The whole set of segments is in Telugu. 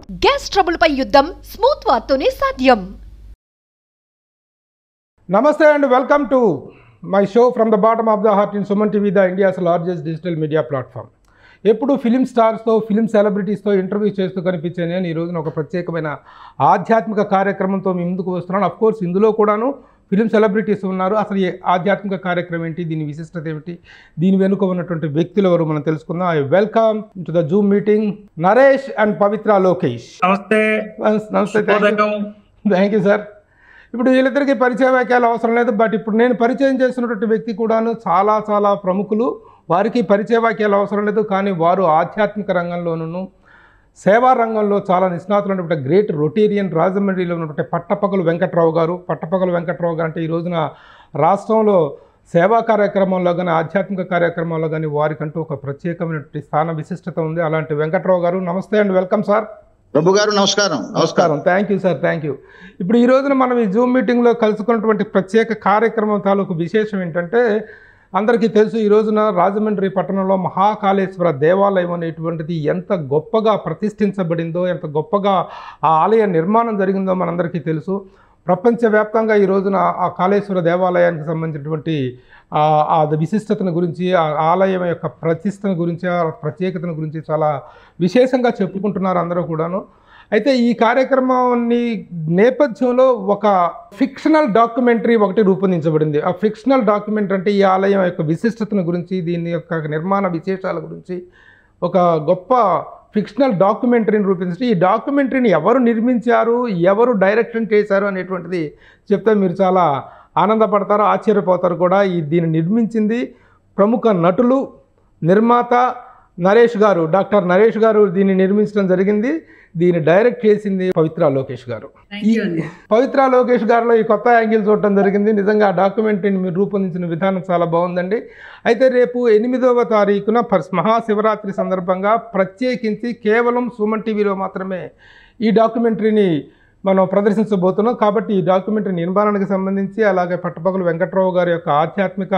గ్యాస్ ట్రబుల్ పై యుద్ధం స్మూత్ వార్తోనే సాధ్యం. నమస్తే and welcome to my show from the bottom of the heart in Suman TV, the India's largest digital media platform. ఎప్పుడు ఫిలిం స్టార్స్తో, ఫిలిం సెలబ్రిటీస్తో ఇంటర్వ్యూ చేస్తూ కనిపించే నేను ఈ రోజున ఒక ప్రత్యేకమైన ఆధ్యాత్మిక కార్యక్రమంతో మీ ముందుకు వస్తున్నాను. అఫ్కోర్స్ ఇందులో కూడాను ఫిలిం సెలబ్రిటీస్ ఉన్నారు. అసలు ఈ ఆధ్యాత్మిక కార్యక్రమం ఏంటి, దీని విశిష్టత ఏమిటి, దీని వెనుక ఉన్నటువంటి వ్యక్తులు ఎవరు మనం తెలుసుకుందాం. I welcome to the Zoom meeting Naresh and Pavitra Lokesh. నమస్తే. నమస్తే, థ్యాంక్ యూ సార్. ఇప్పుడు వీళ్ళిద్దరికీ పరిచయ వాక్యాలు అవసరం లేదు, బట్ ఇప్పుడు నేను పరిచయం చేస్తున్నటువంటి వ్యక్తి కూడాను చాలా చాలా ప్రముఖులు. వారికి పరిచయ వాక్యాలు అవసరం లేదు, కానీ వారు ఆధ్యాత్మిక రంగంలోనూ సేవా రంగంలో చాలా నిష్ణాతులు ఉన్నటువంటి గ్రేట్ రొటేరియన్ రాజమండ్రిలో ఉన్నటువంటి పట్టపగలు వెంకట్రావు గారు. పట్టపగలు వెంకట్రావు గారు అంటే ఈ రోజున రాష్ట్రంలో సేవా కార్యక్రమంలో కానీ ఆధ్యాత్మిక కార్యక్రమాల్లో కానీ వారికంటూ ఒక ప్రత్యేకమైనటువంటి స్థాన విశిష్టత ఉంది. అలాంటి వెంకట్రావు గారు, నమస్తే అండ్ వెల్కమ్ సార్. ప్రభు గారు నమస్కారం. నమస్కారం, thank you sir, thank you. ఇప్పుడు ఈ రోజున మనం ఈ జూమ్ మీటింగ్లో కలుసుకున్నటువంటి ప్రత్యేక కార్యక్రమం తాలూకు విశేషం ఏంటంటే, అందరికీ తెలుసు ఈ రోజున రాజమండ్రి పట్టణంలో మహాకాళేశ్వర దేవాలయం అనేటువంటిది ఎంత గొప్పగా ప్రతిష్ఠించబడిందో, ఎంత గొప్పగా ఆ ఆలయ నిర్మాణం జరిగిందో మనందరికీ తెలుసు. ప్రపంచవ్యాప్తంగా ఈ రోజున ఆ కాళేశ్వర దేవాలయానికి సంబంధించినటువంటి ఆ విశిష్టతను గురించి, ఆ ఆలయం యొక్క ప్రతిష్టను గురించి, ఆ ప్రత్యేకతను గురించి చాలా విశేషంగా చెప్పుకుంటున్నారు అందరూ కూడాను. అయితే ఈ కార్యక్రమాన్ని నేపథ్యంలో ఒక ఫిక్షనల్ డాక్యుమెంటరీ ఒకటి రూపొందించబడింది. ఆ ఫిక్షనల్ డాక్యుమెంటరీ అంటే ఈ ఆలయం యొక్క విశిష్టతను గురించి, దీని యొక్క నిర్మాణ విశేషాల గురించి ఒక గొప్ప ఫిక్షనల్ డాక్యుమెంటరీని రూపొందించి, ఈ డాక్యుమెంటరీని ఎవరు నిర్మించారు, ఎవరు డైరెక్షన్ చేశారు అనేటువంటిది చెప్తే మీరు చాలా ఆనందపడతారు, ఆశ్చర్యపోతారు కూడా. దీన్ని నిర్మించింది ప్రముఖ నటులు, నిర్మాత నరేష్ గారు, డాక్టర్ నరేష్ గారు దీన్ని నిర్మించడం జరిగింది. దీన్ని డైరెక్ట్ చేసింది పవిత్ర లోకేష్ గారు. ఈ పవిత్ర లోకేష్ గారిలో ఈ కొత్త యాంగిల్ చూడటం జరిగింది. నిజంగా ఆ డాక్యుమెంటరీని మీరు రూపొందించిన విధానం చాలా బాగుందండి. అయితే రేపు 8వ తారీఖున మహాశివరాత్రి సందర్భంగా ప్రత్యేకించి కేవలం సుమన్ టీవీలో మాత్రమే ఈ డాక్యుమెంటరీని మనం ప్రదర్శించబోతున్నాం. కాబట్టి ఈ డాక్యుమెంటరీ నిర్మాణానికి సంబంధించి, అలాగే పట్టపగలు వెంకట్రావు గారి యొక్క ఆధ్యాత్మిక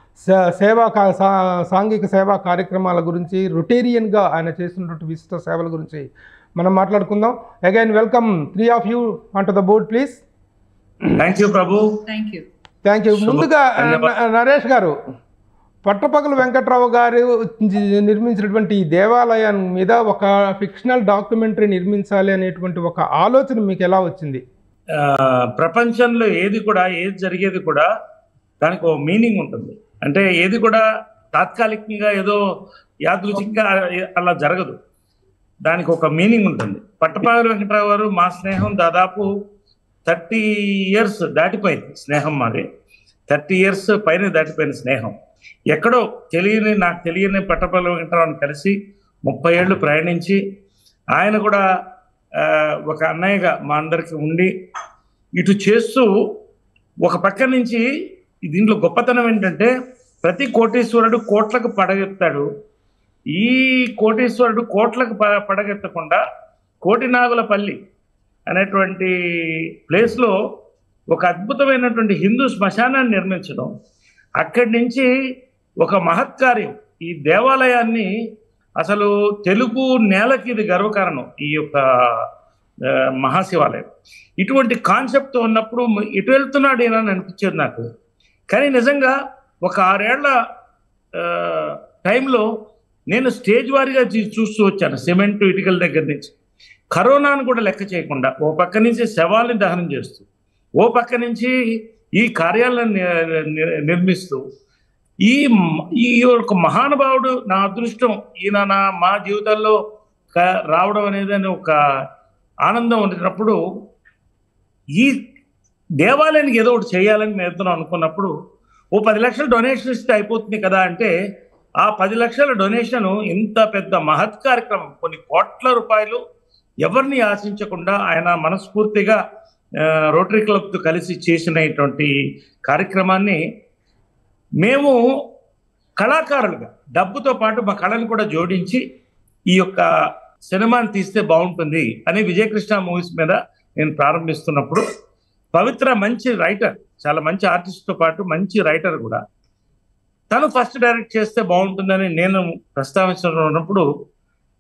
సాంఘిక సేవా కార్యక్రమాల గురించి, రొటేరియన్గా ఆయన చేస్తున్నటువంటి విశిష్ట సేవల గురించి మనం మాట్లాడుకుందాం. Again welcome 3 of you onto the board please. Thank you Prabhu. Thank you. ముందుగా నరేష్ గారు, పట్టపగలు వెంకట్రావు గారు నిర్మించినటువంటి ఈ దేవాలయం మీద ఒక ఫిక్షనల్ డాక్యుమెంటరీ నిర్మించాలి అనేటువంటి ఒక ఆలోచన మీకు ఎలా వచ్చింది? ప్రపంచంలో ఏది జరిగేది కూడా దానికి ఒక మీనింగ్ ఉంటుంది. అంటే ఏది కూడా తాత్కాలికంగా ఏదో యాదృచ్ఛికంగా అలా జరగదు, దానికి ఒక మీనింగ్ ఉంటుంది. పట్టపగలు వెంకట్రావు గారు, మా స్నేహం దాదాపు 30 years దాటిపోయింది. స్నేహం మాది 30 years పైన దాటిపోయిన స్నేహం. ఎక్కడో నాకు తెలియని పట్టపగలు వెంకట్రావుని కలిసి 30 ఏళ్ళు ప్రయాణించి, ఆయన కూడా ఒక అన్నయ్యగా మా అందరికి ఉండి ఇటు చేస్తూ, ఒక పక్క నుంచి దీంట్లో గొప్పతనం ఏంటంటే ప్రతి కోటీశ్వరుడు కోట్లకు పడగెత్తాడు. ఈ కోటీశ్వరుడు కోట్లకు పడగెత్తకుండా కోటినాగులపల్లి అనేటువంటి ప్లేస్లో ఒక అద్భుతమైనటువంటి హిందూ శ్మశానాన్ని నిర్మించడం, అక్కడి నుంచి ఒక మహత్కార్యం. ఈ దేవాలయాన్ని అసలు తెలుగు నేలకి ఇది గర్వకారణం. ఈ యొక్క మహాశివాలయం ఇటువంటి కాన్సెప్ట్ ఉన్నప్పుడు ఇటు వెళ్తున్నాడు ఏనని అనిపించేది నాకు. కానీ నిజంగా ఒక 6 ఏళ్ల టైంలో నేను స్టేజ్ వారీగా చూస్తూ వచ్చాను. సిమెంట్ ఇటుకల దగ్గర నుంచి కరోనాను కూడా లెక్క చేయకుండా, ఓ పక్క నుంచి శవాల్ని దహనం చేస్తూ, ఓ పక్క నుంచి ఈ కార్యాలను నిర్మిస్తూ, ఈ ఒక మహానుభావుడు నా అదృష్టం, ఈయన మా జీవితాల్లో రావడం అనేది ఒక ఆనందం ఉన్నప్పుడు, ఈ దేవాలయానికి ఏదో ఒకటి చేయాలని నేను అనుకున్నప్పుడు, ఓ 10 లక్షలు డొనేషన్ ఇస్తే అయిపోతుంది కదా అంటే, ఆ 10 లక్షల డొనేషన్ ఇంత పెద్ద మహత్ కార్యక్రమం, కొన్ని కోట్ల రూపాయలు ఎవరిని ఆశించకుండా ఆయన మనస్ఫూర్తిగా రోటరీ క్లబ్తో కలిసి చేసినటువంటి కార్యక్రమాన్ని మేము కళాకారులుగా డబ్బుతో పాటు మా కళను కూడా జోడించి ఈ యొక్క సినిమాని తీస్తే బాగుంటుంది అని విజయకృష్ణ మూవీస్ మీద నేను ప్రారంభిస్తున్నప్పుడు, పవిత్ర మంచి రైటర్, చాలా మంచి ఆర్టిస్ట్తో పాటు మంచి రైటర్ కూడా, తను ఫస్ట్ డైరెక్ట్ చేస్తే బాగుంటుందని నేను ప్రస్తావించినప్పుడు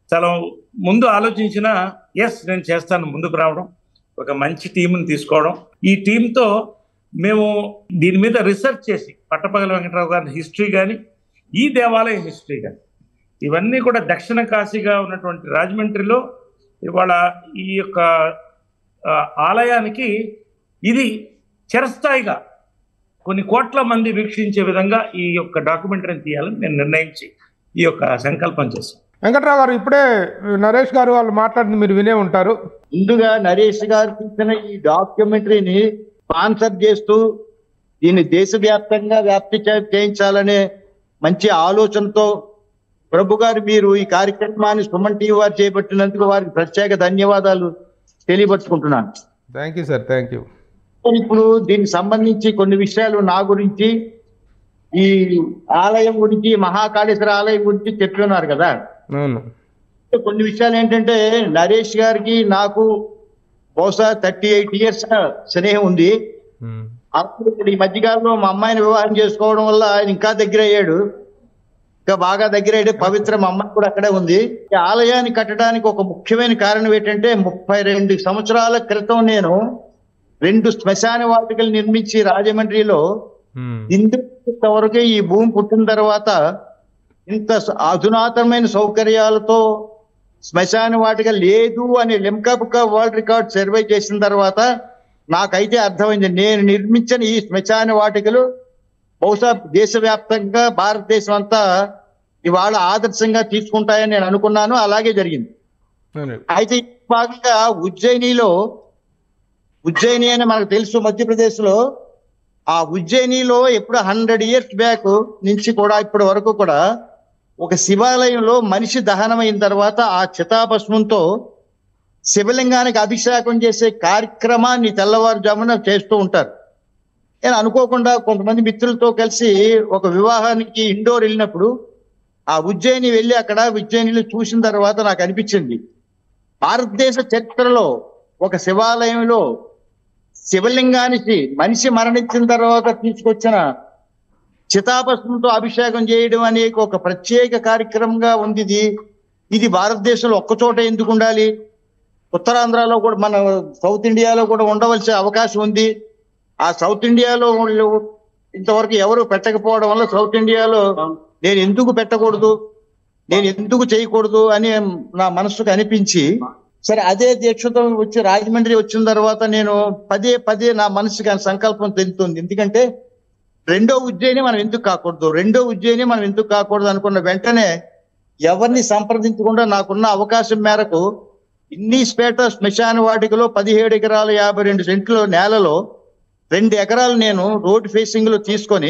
చాలా ముందు ఆలోచించిన నేను చేస్తాను ముందుకు రావడం, ఒక మంచి టీంని తీసుకోవడం, ఈ టీంతో మేము దీని మీద రీసెర్చ్ చేసి పట్టపగల వెంకటరావు గారి హిస్టరీ కానీ, ఈ దేవాలయ హిస్టరీ కానీ, ఇవన్నీ కూడా దక్షిణ కాశీగా ఉన్నటువంటి రాజమండ్రిలో ఇవాళ ఈ యొక్క ఆలయానికి ఇది చిరస్థాయిగా కొన్ని కోట్ల మంది వీక్షించే విధంగా ఈ యొక్క డాక్యుమెంటరీని తీయాలని నేను నిర్ణయించి ఈ యొక్క సంకల్పం చేశాను. వెంకట్రావు గారు, ఇప్పుడే నరేష్ గారు వాళ్ళు మాట్లాడింది మీరు వినే ఉంటారు. ముందుగా నరేష్ గారు తీసిన ఈ డాక్యుమెంటరీని స్పాన్సర్ చేస్తూ దీన్ని దేశవ్యాప్తంగా వ్యాప్తి చేయించాలనే మంచి ఆలోచనతో ప్రభు గారు మీరు ఈ కార్యక్రమాన్ని సుమన్ టీవీ వారు చేపట్టినందుకు వారికి ప్రత్యేక ధన్యవాదాలు తెలియపరుచుకుంటున్నాను. Thank you sir, thank you. ఇప్పుడు దీనికి సంబంధించి కొన్ని విషయాలు నా గురించి, ఈ ఆలయం గురించి, మహాకాళేశ్వర ఆలయం గురించి చెప్పి ఉన్నారు కదా. కొన్ని విషయాలు ఏంటంటే, నరేష్ గారికి నాకు బహుశా 38 years స్నేహం ఉంది. అప్పుడు ఈ మధ్యకాలంలో మా అమ్మాయిని వివాహం చేసుకోవడం వల్ల ఆయన ఇంకా దగ్గర అయ్యాడు, ఇంకా బాగా దగ్గర అయ్యాడు. పవిత్ర మా అమ్మాయి కూడా అక్కడే ఉంది. ఈ ఆలయాన్ని కట్టడానికి ఒక ముఖ్యమైన కారణం ఏంటంటే, 32 సంవత్సరాల క్రితం నేను 2 శ్మశాన వాటికలు నిర్మించి రాజమండ్రిలో ఇంతవరకు ఈ భూమి పుట్టిన తర్వాత ఇంత అధునాతనమైన సౌకర్యాలతో శ్మశాన వాటిక లేదు అని Limca book of world record survey చేసిన తర్వాత నాకైతే అర్థమైంది, నేను నిర్మించిన ఈ శ్మశాన వాటికలు బహుశా దేశవ్యాప్తంగా భారతదేశం అంతా ఇవాళ ఆదర్శంగా తీసుకుంటాయని నేను అనుకున్నాను. అలాగే జరిగింది. అయితే ఈ భాగంగా ఉజ్జయిని అని మనకు తెలుసు, మధ్యప్రదేశ్ లో. ఆ ఉజ్జయినిలో ఎప్పుడు 100 years బ్యాక్ నుంచి కూడా ఇప్పటి వరకు కూడా ఒక శివాలయంలో మనిషి దహనం అయిన తర్వాత ఆ చితాభస్మంతో శివలింగానికి అభిషేకం చేసే కార్యక్రమాన్ని తెల్లవారుజామున చేస్తూ ఉంటారు. నేను అనుకోకుండా కొంతమంది మిత్రులతో కలిసి ఒక వివాహానికి ఇండోర్ వెళ్ళినప్పుడు ఆ ఉజ్జయిని వెళ్ళి అక్కడ ఉజ్జయినిలో చూసిన తర్వాత నాకు అనిపించింది, భారతదేశ చరిత్రలో ఒక శివాలయంలో శివలింగానికి మనిషి మరణించిన తర్వాత తీసుకొచ్చిన చితాభస్మంతో అభిషేకం చేయడం అనే ఒక ప్రత్యేక కార్యక్రమంగా ఉంది. ఇది భారతదేశంలో ఒక్కచోట ఎందుకు ఉండాలి? ఉత్తరాంధ్రలో కూడా, మన సౌత్ ఇండియాలో కూడా ఉండవలసిన అవకాశం ఉంది. ఆ సౌత్ ఇండియాలో ఇంతవరకు ఎవరు పెట్టకపోవడం వల్ల సౌత్ ఇండియాలో నేను ఎందుకు పెట్టకూడదు, నేను ఎందుకు చేయకూడదు అని నా మనసుకు అనిపించి, సరే అదే దీక్షతో వచ్చి రాజమండ్రి వచ్చిన తర్వాత నేను పదే నా మనసుకి సంకల్పం తెలుస్తుంది. ఎందుకంటే రెండో ఉజ్జయిని మనం ఎందుకు కాకూడదు అనుకున్న వెంటనే ఎవరిని సంప్రదించకుండా నాకున్న అవకాశం మేరకు ఇన్నీస్పేట శ్మశాన వాటికలో 17 ఎకరాల 52 సెంట్ల నేలలో 2 ఎకరాలు నేను రోడ్ ఫేసింగ్ లో తీసుకొని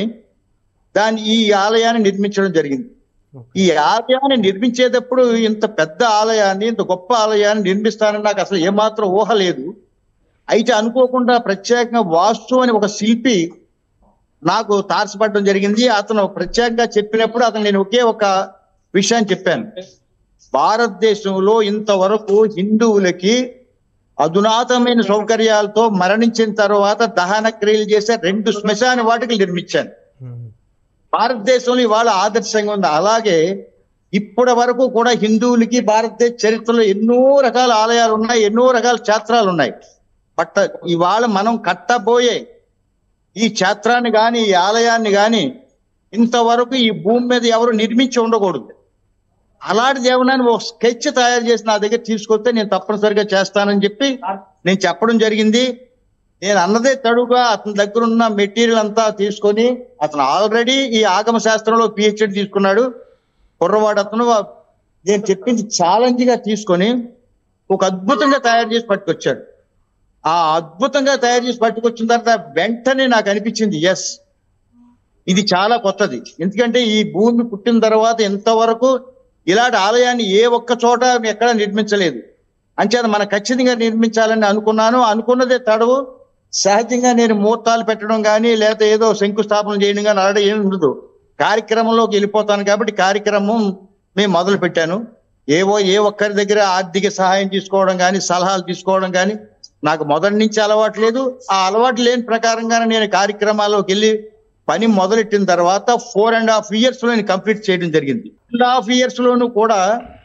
ఈ ఆలయాన్ని నిర్మించడం జరిగింది. ఈ ఆలయాన్ని నిర్మించేటప్పుడు ఇంత పెద్ద ఆలయాన్ని, ఇంత గొప్ప ఆలయాన్ని నిర్మిస్తానని నాకు అసలు ఏమాత్రం ఊహ లేదు. అయితే అనుకోకుండా ప్రత్యేకంగా వాస్తు అని ఒక శిల్పి నాకు తారసపడడం జరిగింది. అతను ప్రత్యేకంగా చెప్పినప్పుడు నేను ఒకే ఒక విషయాన్ని చెప్పాను, భారతదేశంలో ఇంతవరకు హిందువులకి అధునాతనమైన సౌకర్యాలతో మరణించిన తర్వాత దహన క్రియలు చేసే 2 శ్మశాన వాటికలు నిర్మించాను. భారతదేశంలో ఇవాళ ఆదర్శంగా ఉంది. అలాగే ఇప్పటి వరకు కూడా హిందువులకి భారతదేశ చరిత్రలో ఎన్నో రకాల ఆలయాలు ఉన్నాయి, ఎన్నో రకాల క్షేత్రాలు ఉన్నాయి. బట్ ఇవాళ మనం కట్టబోయే ఈ క్షేత్రాన్ని కానీ, ఈ ఆలయాన్ని కానీ ఇంతవరకు ఈ భూమి మీద ఎవరు నిర్మించి ఉండకూడదు. అలాంటిది ఏమన్నా ఒక స్కెచ్ తయారు చేసి నా దగ్గర తీసుకొస్తే నేను తప్పనిసరిగా చేస్తానని చెప్పి నేను చెప్పడం జరిగింది. నేను అన్నదే తడుగా అతని దగ్గర ఉన్న మెటీరియల్ అంతా తీసుకొని, అతను ఆల్రెడీ ఈ ఆగమ శాస్త్రంలో PhD తీసుకున్నాడు కుర్రవాడు అతను. నేను చెప్పింది ఛాలెంజ్ గా తీసుకొని ఒక అద్భుతంగా తయారు చేసి పట్టుకొచ్చాడు. ఆ అద్భుతంగా తయారు చేసి పట్టుకొచ్చిన తర్వాత వెంటనే నాకు అనిపించింది, ఎస్ ఇది చాలా కొత్తది. ఎందుకంటే ఈ భూమి పుట్టిన తర్వాత ఇంతవరకు ఇలాంటి ఆలయాన్ని ఏ ఒక్క చోట ఎక్కడ నిర్మించలేదు. అంచేత మనం ఖచ్చితంగా నిర్మించాలని అనుకున్నాను. అనుకున్నదే తడవు. సహజంగా నేను ముహూర్తాలు పెట్టడం కానీ, లేకపోతే ఏదో శంకుస్థాపన చేయడం కానీ అలాంటి ఏమి ఉండదు. కార్యక్రమంలోకి వెళ్ళిపోతాను కాబట్టి కార్యక్రమం మేము మొదలు పెట్టాను. ఏ ఒక్కరి దగ్గర ఆర్థిక సహాయం తీసుకోవడం కానీ, సలహాలు తీసుకోవడం కానీ నాకు మొదటి నుంచి అలవాటు లేదు. ఆ అలవాటు లేని ప్రకారంగానే నేను కార్యక్రమాల్లోకి వెళ్ళి పని మొదలెట్టిన తర్వాత 4.5 years లో నేను కంప్లీట్ చేయడం జరిగింది. 2.5 years లోనూ కూడా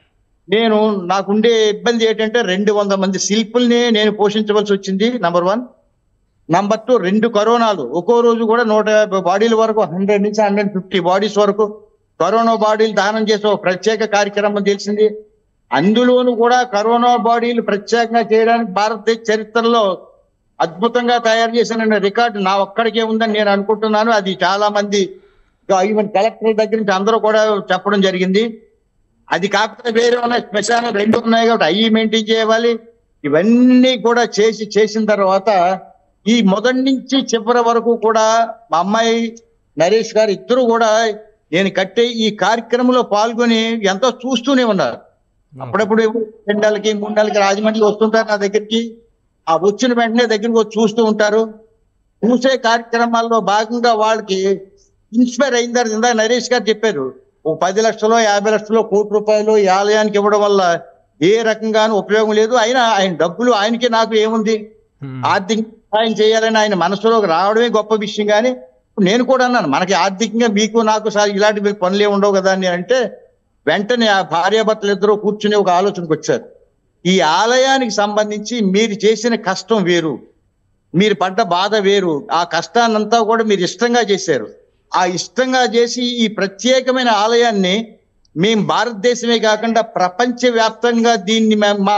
నాకుండే ఇబ్బంది ఏంటంటే 200 మంది శిల్పుల్ని నేను పోషించవలసి వచ్చింది, నంబర్ 1. నంబర్ 2, 2 కరోనాలు ఒక్కో రోజు కూడా 150 బాడీల వరకు, 100 నుంచి 150 బాడీస్ వరకు కరోనా బాడీలు దానం చేసే ఒక ప్రత్యేక కార్యక్రమం తెలిసింది. అందులోనూ కూడా కరోనా బాడీలు ప్రత్యేకంగా చేయడానికి భారతదేశ చరిత్రలో అద్భుతంగా తయారు చేసిన రికార్డు నా ఒక్కడికే ఉందని నేను అనుకుంటున్నాను. అది చాలా మంది ఈవెన్ కలెక్టర్ దగ్గర నుంచి అందరూ కూడా చెప్పడం జరిగింది. అది కాకపోతే వేరే ఉన్నాయి, శ్మశానం 2 ఉన్నాయి కాబట్టి అవి మెయింటైన్ చేయాలి. ఇవన్నీ కూడా చేసిన తర్వాత ఈ మొదటి నుంచి చివరి వరకు కూడా మా అమ్మాయి నరేష్ గారు ఇద్దరు కూడా నేను కట్టే ఈ కార్యక్రమంలో పాల్గొని ఎంతో చూస్తూనే ఉన్నారు. అప్పుడప్పుడు 2 నెలలకి 3 నెలలకి రాజమండ్రి వస్తుంటారు నా దగ్గరికి. ఆ వచ్చిన వెంటనే దగ్గరికి వచ్చి చూస్తూ ఉంటారు. చూసే కార్యక్రమాల్లో భాగంగా వాళ్ళకి ఇన్స్పైర్ అయిందని ఇందాక నరేష్ గారు చెప్పారు. ఒక 10 లక్షలు 50 లక్షలు ₹1,00,00,000 ఈ ఆలయానికి ఇవ్వడం వల్ల ఏ రకంగానూ ఉపయోగం లేదు. అయినా ఆయన డబ్బులు ఆయనకి నాకు ఏముంది, ఆర్థిక సహాయం చేయాలని ఆయన మనసులోకి రావడమే గొప్ప విషయం. కానీ నేను కూడా అన్నాను, మనకి ఆర్థికంగా మీకు నాకు ఇలాంటి పనులే ఉండవు కదా అని అంటే వెంటనే ఆ భార్యాభర్తలు ఇద్దరు కూర్చుని ఒక ఆలోచనకు వచ్చారు. ఈ ఆలయానికి సంబంధించి మీరు చేసిన కష్టం వేరు, మీరు పడ్డ బాధ వేరు. ఆ కష్టాన్నంతా కూడా మీరు ఇష్టంగా చేశారు. ఆ ఇష్టంగా చేసి ఈ ప్రత్యేకమైన ఆలయాన్ని మేము భారతదేశమే కాకుండా ప్రపంచవ్యాప్తంగా దీన్ని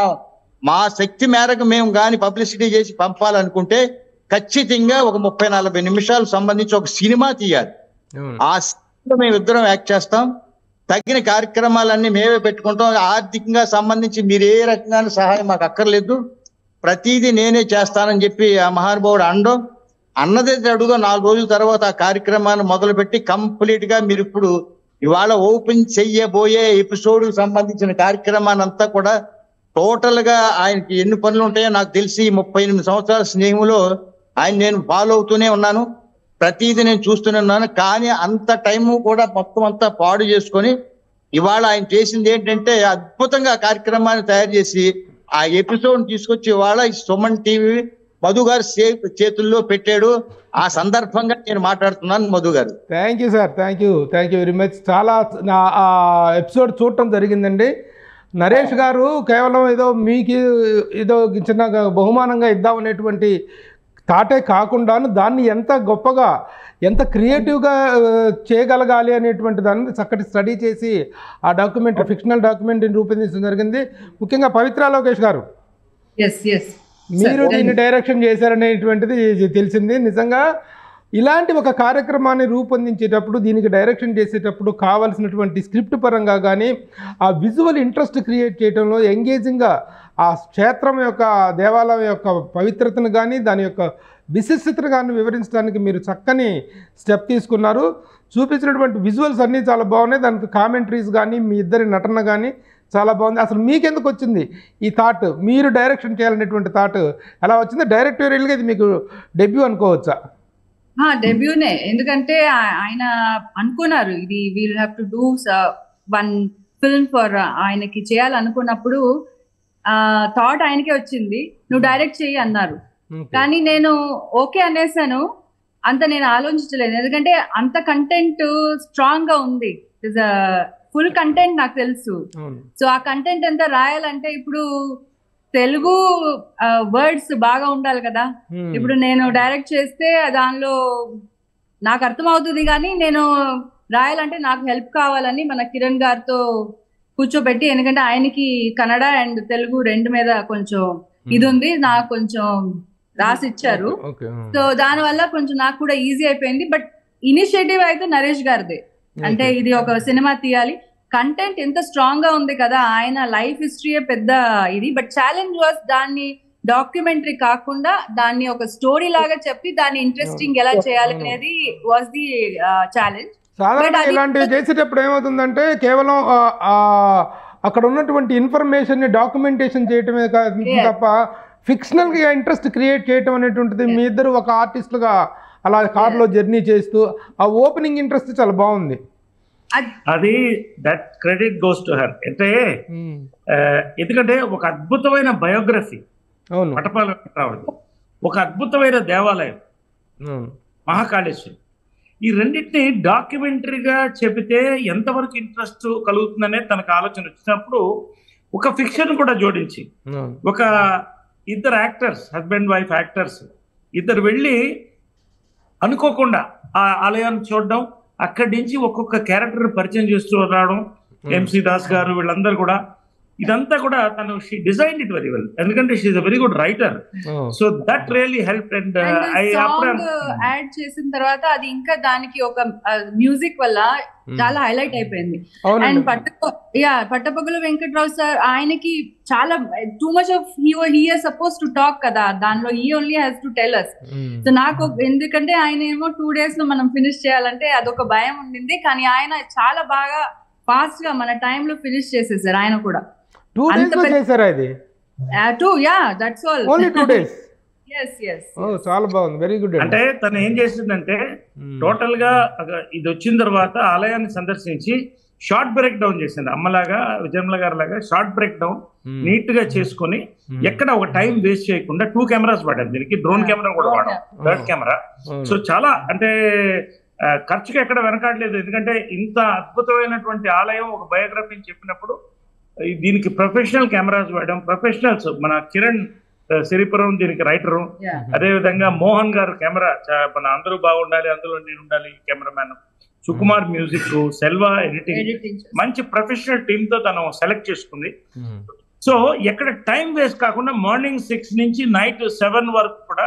మా శక్తి మేరకు మేము కానీ పబ్లిసిటీ చేసి పంపాలనుకుంటే ఖచ్చితంగా ఒక 30-40 నిమిషాలు సంబంధించి ఒక సినిమా తీయాలి. ఆ సినిమా మేము ఇద్దరం యాక్ట్ చేస్తాం. తగిన కార్యక్రమాలన్నీ మేమే పెట్టుకుంటాం. ఆర్థికంగా సంబంధించి మీరు ఏ రకంగా సహాయం మాకు అక్కర్లేదు, ప్రతిదీ నేనే చేస్తానని చెప్పి ఆ మహానుభావుడు అన్నదే అడుగుగా 4 రోజుల తర్వాత ఆ కార్యక్రమాన్ని మొదలుపెట్టి కంప్లీట్ గా మీరు ఇప్పుడు ఇవాళ ఓపెన్ చెయ్యబోయే ఎపిసోడ్ సంబంధించిన కార్యక్రమాన్ని అంతా కూడా టోటల్ గా ఆయనకి ఎన్ని పనులు ఉంటాయో నాకు తెలిసి 38 సంవత్సరాల స్నేహంలో ఆయన నేను ఫాలో అవుతూనే ఉన్నాను. ప్రతిదీ నేను చూస్తూనే ఉన్నాను. కానీ అంత టైము కూడా మొత్తం అంతా పాడు చేసుకొని ఇవాళ ఆయన చేసింది ఏంటంటే అద్భుతంగా కార్యక్రమాన్ని తయారు చేసి ఆ ఎపిసోడ్ తీసుకొచ్చి ఇవాళ సుమన్ టీవీ మధు గారు చేతుల్లో పెట్టాడు. ఆ సందర్భంగా నేను మాట్లాడుతున్నాను. మధు గారు, thank you sir, thank you very much. చాలా ఆ ఎపిసోడ్ చూడటం జరిగిందండి. నరేష్ గారు కేవలం మీకు ఏదో చిన్న బహుమానంగా ఇద్దామనేటువంటి థాటే కాకుండాను దాన్ని ఎంత గొప్పగా ఎంత క్రియేటివ్గా చేయగలగాలి అనేటువంటి దాన్ని చక్కటి స్టడీ చేసి ఆ ఫిక్షనల్ డాక్యుమెంటరీని రూపొందించడం జరిగింది. ముఖ్యంగా పవిత్ర లోకేష్ గారు మీరు దీన్ని డైరెక్షన్ చేశారనేటువంటిది తెలిసింది. నిజంగా ఇలాంటి ఒక కార్యక్రమాన్ని రూపొందించేటప్పుడు దీనికి డైరెక్షన్ చేసేటప్పుడు కావాల్సినటువంటి స్క్రిప్ట్ పరంగా కానీ ఆ విజువల్ ఇంట్రెస్ట్ క్రియేట్ చేయడంలో ఎంగేజింగ్గా ఆ క్షేత్రం యొక్క దేవాలయం యొక్క పవిత్రతను కానీ దాని యొక్క విశిష్టతను కానీ వివరించడానికి మీరు చక్కని స్టెప్ తీసుకున్నారు. చూపించినటువంటి విజువల్స్ అన్నీ చాలా బాగున్నాయి. దానికి కామెంటరీస్ కానీ మీ ఇద్దరి నటన కానీ చాలా బాగుంది. అసలు మీకెందుకు వచ్చింది ఈ థాట్, మీరు డైరెక్షన్ చేయాలనేటువంటి థాట్ ఎలా వచ్చింది? డైరెక్టోరియల్గా ఇది మీకు డెబ్యూ అనుకోవచ్చా? డెబ్యూనే. ఎందుకంటే ఆయన అనుకున్నారు ఇది we'll have to do one film for ఆయనకి చేయాలనుకున్నప్పుడు థాట్ ఆయనకే వచ్చింది, నువ్వు డైరెక్ట్ చెయ్యి అన్నారు. కానీ నేను ఓకే అనేసాను. అంత నేను ఆలోచించలేదు, ఎందుకంటే అంత కంటెంట్ స్ట్రాంగ్ గా ఉంది. ఫుల్ కంటెంట్ నాకు తెలుసు. సో ఆ కంటెంట్ అంతా రాయాలంటే ఇప్పుడు తెలుగు వర్డ్స్ బాగా ఉండాలి కదా. ఇప్పుడు నేను డైరెక్ట్ చేస్తే దానిలో నాకు అర్థం అవుతుంది, కానీ నేను రాయాలంటే నాకు హెల్ప్ కావాలని మన కిరణ్ గారితో కూర్చోబెట్టి, ఎందుకంటే ఆయనకి కన్నడ అండ్ తెలుగు 2 మీద కొంచెం ఇది ఉంది, నాకు కొంచెం రాసి ఇచ్చారు. సో దానివల్ల కొంచెం నాకు కూడా ఈజీ అయిపోయింది. బట్ ఇనిషియేటివ్ అయితే నరేష్ గారిదే. అంటే ఇది ఒక సినిమా తీయాలి, కంటెంట్ ఎంత స్ట్రాంగ్ గా ఉంది కదా, ఆయన లైఫ్ హిస్టరీయే పెద్ద ఇది. బట్ ఛాలెంజ్ వాస్ దాన్ని డాక్యుమెంటరీ కాకుండా దాన్ని ఒక స్టోరీ లాగా చెప్పి దాన్ని ఇంట్రెస్టింగ్ ఎలా చేయాలి అనేది వాస్ ది ఛాలెంజ్. సాధారణంగా ఇలాంటివి చేసేటప్పుడు ఏమవుతుందంటే కేవలం అక్కడ ఉన్నటువంటి ఇన్ఫర్మేషన్ ని డాక్యుమెంటేషన్ చేయటమే తప్ప ఫిక్షనల్ గా ఇంట్రెస్ట్ క్రియేట్ చేయటం అనేటువంటిది మీ ఇద్దరు ఒక ఆర్టిస్టులుగా అలా కార్లో జర్నీ చేస్తూ ఆ ఓపెనింగ్ ఇంట్రెస్ట్ చాలా బాగుంది. అది that credit goes to her. అంటే ఎందుకంటే ఒక అద్భుతమైన బయోగ్రఫీ పటపాల, ఒక అద్భుతమైన దేవాలయం మహాకాళేశ్వరి, ఈ రెండింటిని డాక్యుమెంటరీగా చెబితే ఎంతవరకు ఇంట్రెస్ట్ కలుగుతుందనే తనకు ఆలోచన వచ్చినప్పుడు ఒక ఫిక్షన్ కూడా జోడించి ఒక ఇద్దరు యాక్టర్స్, హస్బెండ్ వైఫ్ యాక్టర్స్ ఇద్దరు వెళ్ళి అనుకోకుండా ఆ ఆలయాన్ని చూడడం, అక్కడి నుంచి ఒక్కొక్క క్యారెక్టర్ పరిచయం చేస్తూ రావడం, ఎంసీ దాస్ గారు వీళ్ళందరూ కూడా, ఇదంతా కూడా తను she design it very well, ఎందుకంటే she is a very good writer. So that really help. And add చేసిన తర్వాత అది ఇంకా దానికి ఒక మ్యూజిక్ వల్ల చాలా హైలైట్ అయిపోయింది. అండ్ పట్టపగలు వెంకట్రావు సార్, ఆయనకి చాలా too much of he are suppose to talk కదా, దానిలో he only has to tell us. So నాకు ఎందుకంటే ఆయన ఏమో 2 days లో మనం ఫినిష్ చేయాలంటే అదొక భయం ఉండింది, కానీ ఆయన చాలా బాగా ఫాస్ట్ గా మన టైమ్ లో ఫినిష్ చేసేసారు. ఆయన కూడా 2 days లో చేశారా ఇది? That's all. Only 2 days. yes చాలా బాగుంది, వెరీ గుడ్. అంటే తను ఏం చేసిందంటే టోటల్ గా ఇది వచ్చిన తర్వాత ఆలయాన్ని సందర్శించి షార్ట్ బ్రేక్ డౌన్ చేసింది. అమ్మలాగా విజయమ్మ గారి లాగా షార్ట్ బ్రేక్ డౌన్ నీట్ గా చేసుకుని ఎక్కడ ఒక టైం వేస్ట్ చేయకుండా 2 cameras వాడారు. దీనికి డ్రోన్ కెమెరా కూడా వాడాం, 3rd కెమెరా. సో చాలా అంటే ఖర్చుకి ఎక్కడ వెనకాడలేదు, ఎందుకంటే ఇంత అద్భుతమైనటువంటి ఆలయం ఒక బయోగ్రఫీని చెప్పినప్పుడు దీనికి ప్రొఫెషనల్ కెమెరాస్ వాడడం. ప్రొఫెషనల్స్ మన కిరణ్ సిరిపురం దీనికి రైటరు, అదే విధంగా మోహన్ గారు కెమెరా, మన అందరూ బాగుండాలి అందులో నేను ఉండాలి cameraman, Sukumar music, Selva editing, మంచి ప్రొఫెషనల్ టీమ్ తో తను సెలెక్ట్ చేసుకుంది. సో ఎక్కడ టైం వేస్ట్ కాకుండా మార్నింగ్ 6 నుంచి నైట్ 7 వరకు కూడా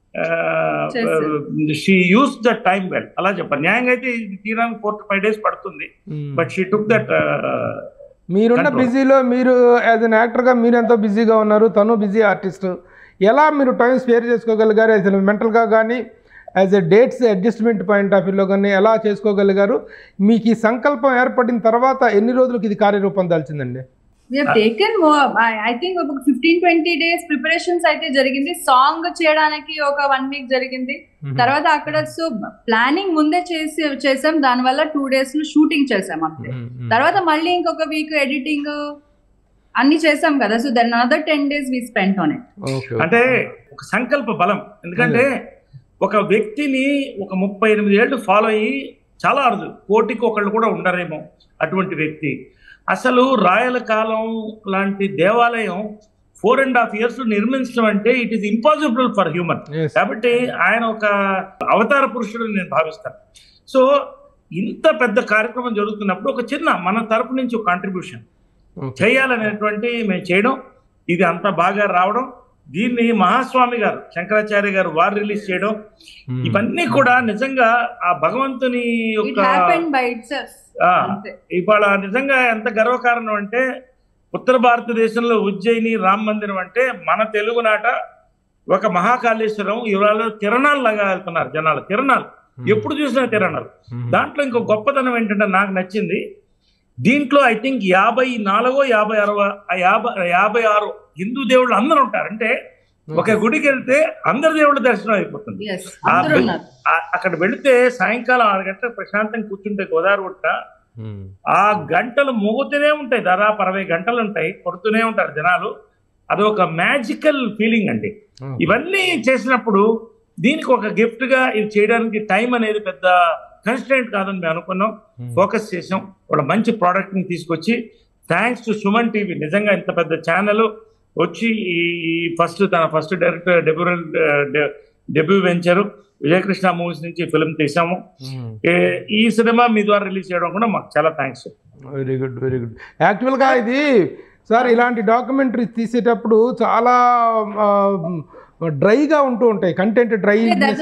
she use the time well. అలా చెప్పాలి. న్యాయంగా అయితే ఇది తీరానికి 4 to 5 days పడుతుంది, బట్ షీ టుక్ దట్. మీరున్న బిజీలో మీరు యాజ్ అన్ యాక్టర్గా మీరు ఎంతో బిజీగా ఉన్నారు, తను బిజీ ఆర్టిస్ట్. ఎలా మీరు టైం స్పేర్ చేసుకోగలిగారు యాజ్ మెంటల్గా కానీ as a dates adjustment point of వ్యూలో కానీ ఎలా చేసుకోగలిగారు? మీకు ఈ సంకల్పం ఏర్పడిన తర్వాత ఎన్ని రోజులకు ఇది కార్యరూపం దాల్చిందండి? We have taken more, I think ఒక 15-20 days ప్రిపరేషన్స్ అయితే జరిగింది. సాంగ్ చేయడానికి ఒక 1 week జరిగింది. తర్వాత అక్కడ సో ప్లానింగ్ ముందే చేసాం, దానివల్ల 2 days లో షూటింగ్ చేసాం అంతే. తర్వాత మళ్ళీ ఇంకొక వీక్ ఎడిటింగ్ అన్ని చేసాం కదా. So then another 10 days we spent on it. అంటే ఒక సంకల్ప బలం, ఎందుకంటే ఒక వ్యక్తిని ఒక 38 ఏళ్ళు ఫాలో అయ్యి చాలా అరుదు, కోటికి ఒకళ్ళు కూడా ఉండరేమో అటువంటి వ్యక్తి. అసలు రాయల కాలం లాంటి దేవాలయం 4.5 years నిర్మించడం అంటే it is impossible for human. కాబట్టి ఆయన ఒక అవతార పురుషుడు నేను భావిస్తాను. సో ఇంత పెద్ద కార్యక్రమం జరుగుతున్నప్పుడు ఒక చిన్న మన తరపు నుంచి ఒక కాంట్రిబ్యూషన్ చేయాలనేటువంటి మేము చేయడం, ఇది అంత బాగా రావడం, దీన్ని మహాస్వామి గారు శంకరాచార్య గారు వారు రిలీజ్ చేయడం, ఇవన్నీ కూడా నిజంగా ఆ భగవంతుని యొక్క ఇవాళ నిజంగా ఎంత గర్వకారణం అంటే ఉత్తర భారతదేశంలో ఉజ్జయిని రామ మందిరం అంటే మన తెలుగునాట ఒక మహాకాళేశ్వరం ఇవాళ తిరణాలు లాగా వెళ్తున్నారు జనాలు. తిరణాలు ఎప్పుడు చూసినా తిరణాలు. దాంట్లో ఇంకో గొప్పతనం ఏంటంటే నాకు నచ్చింది, దీంట్లో ఐ థింక్ 56 హిందూ దేవుళ్ళు అందరూ ఉంటారు. అంటే ఒక గుడికి వెళ్తే అందరి దేవుళ్ళ దర్శనం అయిపోతుంది. అక్కడ వెళితే సాయంకాలం 6 గంటలకు ప్రశాంతంగా కూర్చుంటే గోదావరి గుట్ట, ఆ గంటలు మోగుతూనే ఉంటాయి, దాదాపు 60 గంటలు ఉంటాయి, కొడుతూనే ఉంటారు జనాలు. అదొక మ్యాజికల్ ఫీలింగ్ అండి. ఇవన్నీ చేసినప్పుడు దీనికి ఒక గిఫ్ట్ గా ఇది చేయడానికి టైం అనేది పెద్ద కన్స్టెంట్ కాదని మేము అనుకున్నాం, ఫోకస్ చేసాం. ఒక మంచి ప్రోడక్ట్ ని తీసుకొచ్చి థ్యాంక్స్ టు సుమన్ టీవీ, నిజంగా ఇంత పెద్ద ఛానల్ వచ్చి తన first director debut venture Vijayakrishna movies నుంచి ఫిల్మ్ తీసాము. ఈ సినిమా మీ ద్వారా రిలీజ్ చేయడం కూడా మాకు చాలా thanks. Very good, very good. యాక్చువల్గా ఇది సార్ ఇలాంటి డాక్యుమెంటరీస్ తీసేటప్పుడు చాలా డ్రైగా ఉంటూ ఉంటాయి, కంటెంట్ డ్రై.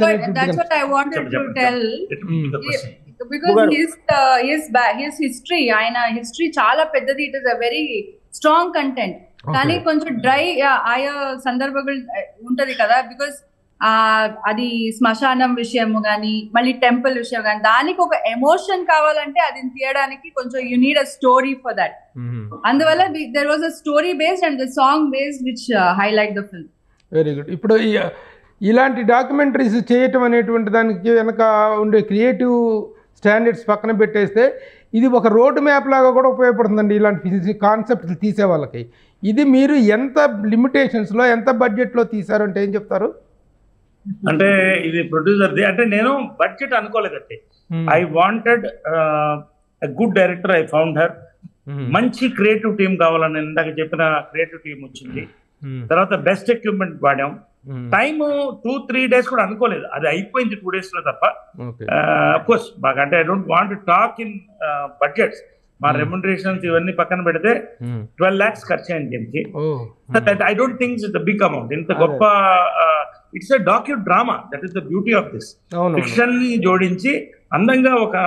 హిస్ హిస్టరీ, ఆయన హిస్టరీ చాలా పెద్దది. It is a very strong content, కానీ కొంచెం డ్రై ఆయా సందర్భాలు ఉంటది కదా. బికాస్ అది శ్మశానం విషయము కానీ మళ్ళీ టెంపుల్ విషయం కానీ దానికి ఒక ఎమోషన్ కావాలంటే అది తీయడానికి కొంచెం you need a story for that. అందువల్ల there was a story based and the song based which highlight the film. Very good. ఇప్పుడు ఇలాంటి డాక్యుమెంటరీస్ చేయటం అనేటువంటి దానికి వెనక ఉండే క్రియేటివ్ స్టాండర్డ్స్ పక్కన పెట్టేస్తే ఇది ఒక రోడ్ మ్యాప్ లాగా కూడా ఉపయోగపడుతుందండి ఇలాంటి కాన్సెప్ట్స్ తీసే వాళ్ళకి. ఇది మీరు ఎంత లిమిటేషన్స్లో ఎంత బడ్జెట్లో తీసారంటే ఏం చెప్తారు? అంటే ఇది ప్రొడ్యూసర్ది, అంటే నేను బడ్జెట్ అనుకోలేదండి. I wanted good director, I found her. మంచి క్రియేటివ్ టీం కావాలని ఇందాక చెప్పిన క్రియేటివ్ టీం వచ్చింది. తర్వాత బెస్ట్ ఎక్విప్మెంట్ వాడాం. టైమ్ 2-3 days కూడా అనుకోలేదు, అది అయిపోయింది 2 days లో తప్ప. అఫ్కోర్స్ బాగా అంటే I don't want to talk in budgets. మా రెమ్యునరేషన్స్ ఇవన్నీ పక్కన పెడితే 12 lakhs ఖర్చు అయింది దీనికి. I don't think it's big amount. ఇంత గొప్ప it's a docu drama, that is the beauty of this. Fiction ని జోడించి అందంగా ఒక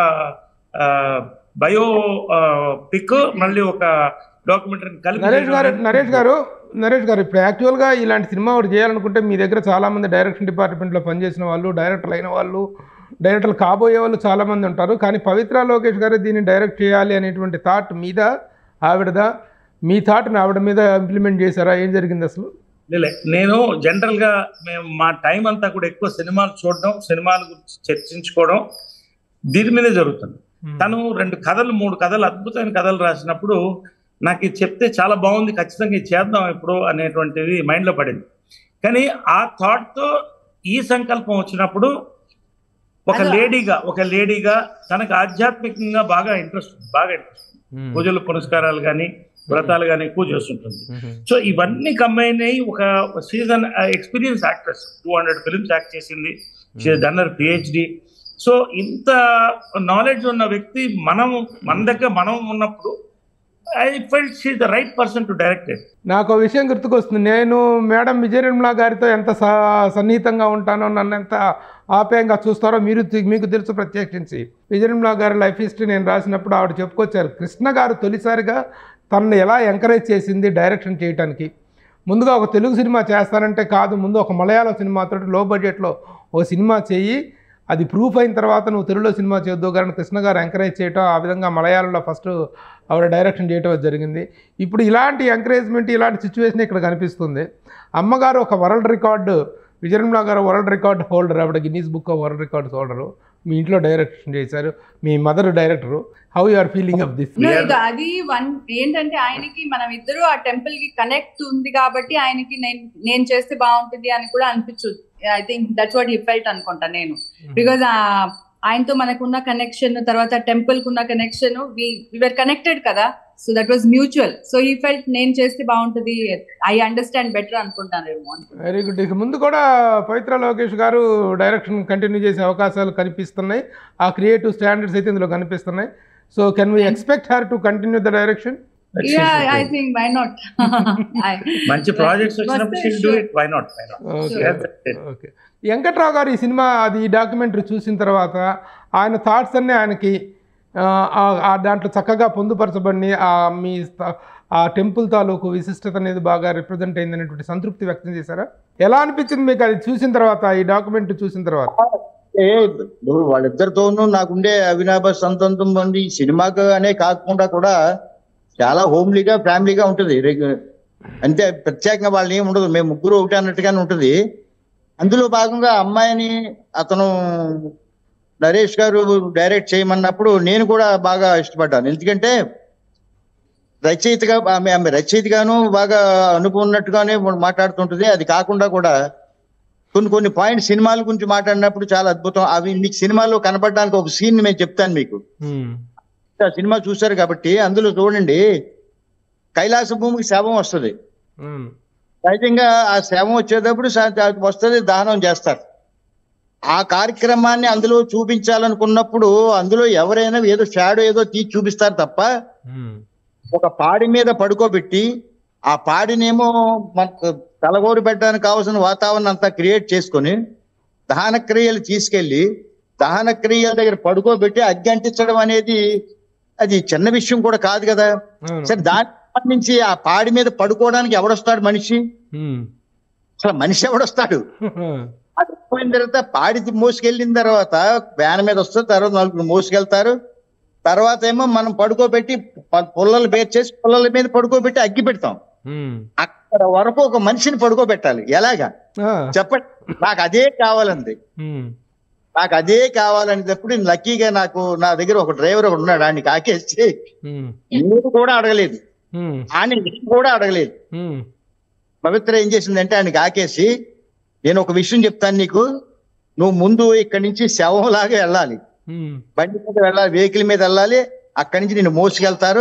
బయో పిక్ మళ్ళీ ఒక డాక్యుమెంటరీ కలిపి. నరేష్ గారు ఇప్పుడు యాక్చువల్గా ఇలాంటి సినిమా ఒకటి చేయాలనుకుంటే మీ దగ్గర చాలామంది డైరెక్షన్ డిపార్ట్మెంట్లో పనిచేసిన వాళ్ళు, డైరెక్టర్లు అయిన వాళ్ళు, డైరెక్టర్లు కాబోయే వాళ్ళు చాలామంది ఉంటారు. కానీ పవిత్ర లోకేష్ గారు దీన్ని డైరెక్ట్ చేయాలి అనేటువంటి థాట్ మీద ఆవిడదా, మీ థాట్ని ఆవిడ మీద ఇంప్లిమెంట్ చేశారా? ఏం జరిగింది అసలు? నేను జనరల్గా మేము మా టైం అంతా కూడా ఎక్కువ సినిమాలు చూడడం, సినిమాల గురించి చర్చించుకోవడం దీని మీదే జరుగుతుంది. తను 2 కథలు 3 కథలు అద్భుతమైన కథలు రాసినప్పుడు నాకు ఇది చెప్తే చాలా బాగుంది, ఖచ్చితంగా ఇది చేద్దాం ఇప్పుడు అనేటువంటిది మైండ్లో పడింది. కానీ ఆ థాట్తో ఈ సంకల్పం వచ్చినప్పుడు ఒక లేడీగా తనకు ఆధ్యాత్మికంగా బాగా ఇంట్రెస్ట్ పూజలు పునస్కారాలు కానీ వ్రతాలు కానీ ఎక్కువ చేస్తుంటుంది. సో ఇవన్నీ కంబైన్ అయ్యి ఒక season experience actress, 200 films act చేసింది, డన్ హర్ PhD. సో ఇంత నాలెడ్జ్ ఉన్న వ్యక్తి మన దగ్గర మనం ఉన్నప్పుడు I felt she the right person to direct it. నాకు విషయం గుర్తుకొస్తుంది. నేను మేడం విజయ నిర్మలా గారితో ఎంత సన్నిహితంగా ఉంటానో, నన్ను ఎంత ఆప్యాయంగా చూస్తారో మీకు తెలుసు. ప్రత్యేకించి విజయ నిర్మలా గారి లైఫ్ హిస్టరీ నేను రాసినప్పుడు ఆవిడ చెప్పుకొచ్చారు, కృష్ణ గారు తొలిసారిగా తనను ఎలా ఎంకరేజ్ చేసింది డైరెక్షన్ చేయడానికి. ముందుగా ఒక తెలుగు సినిమా చేస్తానంటే కాదు, ముందు ఒక మలయాళం సినిమాతో లో బడ్జెట్లో ఓ సినిమా చెయ్యి, అది ప్రూఫ్ అయిన తర్వాత నువ్వు తెలుగులో సినిమా చేద్దావు కానీ కృష్ణ గారు ఎంకరేజ్ చేయటం, ఆ విధంగా మలయాళంలో ఫస్ట్ ఆవిడ డైరెక్షన్ చేయటం జరిగింది. ఇప్పుడు ఇలాంటి ఎంకరేజ్మెంట్, ఇలాంటి సిచ్యువేషన్ ఇక్కడ కనిపిస్తుంది. అమ్మగారు ఒక వరల్డ్ రికార్డు, విజయనిర్మలా గారు వరల్డ్ రికార్డ్ హోల్డర్, ఆవిడ Guinness book of world records holder. మీ ఇంట్లో డైరెక్షన్ చేశారు, మీ mother director. How you are feeling of this? అది ఏంటంటే ఆయనకి మనం ఇద్దరు ఆ టెంపుల్ కి కనెక్ట్ ఉంది కాబట్టి ఆయనకి నేను చేస్తే బాగుంటుంది అని కూడా అనిపించు. I think that's what he felt అనుకుంటా నేను. బికాజ్ ఆయనతో మనకున్న కనెక్షన్, తర్వాత టెంపుల్ కున్న కనెక్షన్, వి వర్ కనెక్టెడ్ కదా. So that was mutual. So he felt నేను చేస్తే బాగుంటుంది, ఐ అండర్స్టాండ్ బెటర్ అనుకుంటాను. Very good. ఇక ముందు కూడా పవిత్ర లోకేష్ గారు డైరెక్షన్ కంటిన్యూ చేసే అవకాశాలు కనిపిస్తున్నాయి. ఆ క్రియేటివ్ స్టాండర్డ్స్ అయితే ఇందులో కనిపిస్తున్నాయి. So can we expect her to continue the direction? Yeah, I think why not? మంచి ప్రాజెక్ట్స్ వచ్చినప్పుడు she'll do it, why not? Okay. Venkatrao గారు ఈ సినిమా, అది ఈ డాక్యుమెంటరీ చూసిన తర్వాత ఆయన థాట్స్ అన్నీ ఆయనకి దాంట్లో చక్కగా పొందుపరచబడి మీ ఆ టెంపుల్ తాలూకు విశిష్టత అనేది బాగా రిప్రజెంట్ అయిందనేటువంటి సంతృప్తి వ్యక్తం చేశారా? ఎలా అనిపించింది మీకు అది చూసిన తర్వాత, ఈ డాక్యుమెంటరీ చూసిన తర్వాత? వాళ్ళిద్దరితోనూ నాకుండే అవినాభ సంతంతం ఉంది. సినిమాకు అనే కాకుండా కూడా చాలా హోమ్లీగా, ఫ్యామిలీగా ఉంటుంది. అంతే, ప్రత్యేకంగా వాళ్ళు ఏమి ఉండదు, మేము ముగ్గురు ఒకటి అన్నట్టుగానే ఉంటుంది. అందులో భాగంగా అమ్మాయిని అతను నరేష్ గారు డైరెక్ట్ చేయమన్నప్పుడు నేను కూడా బాగా ఇష్టపడ్డాను. ఎందుకంటే రచయితగా ఆమె రచయితగాను బాగా అనుకున్నట్టుగానే మాట్లాడుతుంటుంది. అది కాకుండా కూడా కొన్ని పాయింట్స్ సినిమాల గురించి మాట్లాడినప్పుడు చాలా అద్భుతం. అవి మీకు సినిమాలో కనపడడానికి ఒక సీన్ నేను చెప్తాను మీకు. సినిమా చూశారు కాబట్టి అందులో చూడండి, కైలాస భూమికి శవం వస్తుంది. సహజంగా ఆ శవం వచ్చేటప్పుడు వస్తుంది, దహనం చేస్తారు. ఆ కార్యక్రమాన్ని అందులో చూపించాలనుకున్నప్పుడు అందులో ఎవరైనా ఏదో షాడో ఏదో తీసి చూపిస్తారు తప్ప, ఒక పాడి మీద పడుకోబెట్టి ఆ పాడినేమో మన తలగోరు పెట్టడానికి కావాల్సిన వాతావరణం అంతా క్రియేట్ చేసుకొని దహన క్రియలు తీసుకెళ్లి దహన క్రియల దగ్గర పడుకోబెట్టి అగ్గి అంటించడం అనేది అది చిన్న విషయం కూడా కాదు కదా. సరే, దానికి సంబంధించి ఆ పాడి మీద పడుకోవడానికి ఎవడొస్తాడు? మనిషి. అసలు మనిషి ఎవడొస్తాడు? అది పోయిన తర్వాత పాడి మోసుకెళ్ళిన తర్వాత వ్యాన్ మీద వస్తారు, తర్వాత 4 మోసుకెళ్తారు. తర్వాత ఏమో మనం పడుకోబెట్టి పుల్లలు పేర్చేసి పుల్లల మీద పడుకోబెట్టి అగ్గి పెడతాం. అక్కడ వరకు ఒక మనిషిని పడుకోబెట్టాలి. ఎలాగా చెప్పండి? నాకు అదే కావాలంది. నాకు అదే కావాలనేటప్పుడు లక్కీగా నా దగ్గర ఒక డ్రైవర్ ఒకడు ఉన్నాడు. ఆయన్ని కాకేసి నేను కూడా అడగలేదు, ఆయన నేను కూడా అడగలేదు. పవిత్ర ఏం చేసిందంటే ఆయన కాకేసి, నేను ఒక విషయం చెప్తాను నీకు, నువ్వు ముందు ఇక్కడి నుంచి శవంలాగా వెళ్ళాలి, బండి మీద వెళ్ళాలి, వెహికల్ మీద వెళ్ళాలి. అక్కడి నుంచి నిన్ను మోసుకెళ్తారు.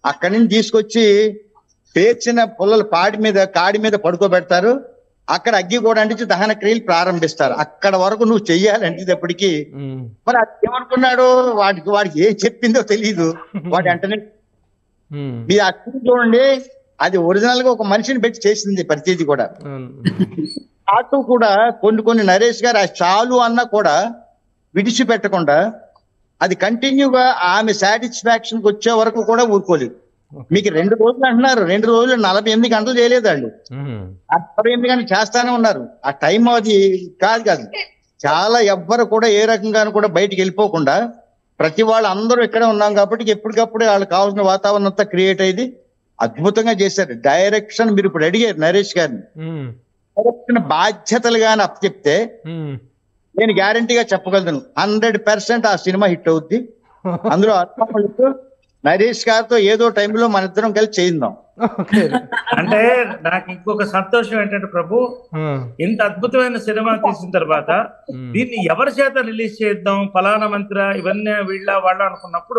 అక్కడి నుంచి తీసుకొచ్చి పేర్చిన పుల్లల కాడి మీద పడుకోబెడతారు. అక్కడ అగ్గి కూడా అంటించి దహన క్రియలు ప్రారంభిస్తారు. అక్కడ వరకు నువ్వు చెయ్యాలంటేటప్పటికి మరి అది ఏమనుకున్నాడో వాడికి ఏం చెప్పిందో తెలియదు. వాడు వెంటనే మీరు అక్కడ చూడండి, అది ఒరిజినల్ గా ఒక మనిషిని పెట్టి చేసింది ప్రతిదీ కూడా. అటు కూడా కొన్ని నరేష్ గారు ఆ చాలు అన్నా కూడా విడిచిపెట్టకుండా అది కంటిన్యూగా ఆమె సాటిస్ఫాక్షన్ కి వచ్చే వరకు కూడా ఊరుకోలేదు. మీకు 2 రోజులు అంటున్నారు, 2 రోజులు 48 గంటలు చేయలేదండి. 48 గంటలు చేస్తానే ఉన్నారు. ఆ టైం అది కాదు. చాలా ఎవ్వరు కూడా ఏ రకంగానూ కూడా బయటికి వెళ్ళిపోకుండా ప్రతి వాళ్ళు అందరూ ఇక్కడే ఉన్నాం కాబట్టి ఎప్పటికప్పుడు వాళ్ళకి కావాల్సిన వాతావరణం అంతా క్రియేట్ అయ్యి అద్భుతంగా చేశారు. డైరెక్షన్ మీరు ఇప్పుడు అడిగారు నరేష్ గారిని, డైరెక్షన్ బాధ్యతలు గాని అప్పచెప్తే నేను గ్యారంటీగా చెప్పగలను 100% ఆ సినిమా హిట్ అవుద్ది. అందులో నరేష్ గారితో ఏదో టైంలో మన ఇద్దరం కలిసి చేయిందాం. అంటే నాకు ఇంకొక సంతోషం ఏంటంటే ప్రభు, ఇంత అద్భుతమైన సినిమా తీసిన తర్వాత దీన్ని ఎవరి చేత రిలీజ్ చేద్దాం, ఫలానా మంత్రి ఇవన్నీ వాళ్ళ అనుకున్నప్పుడు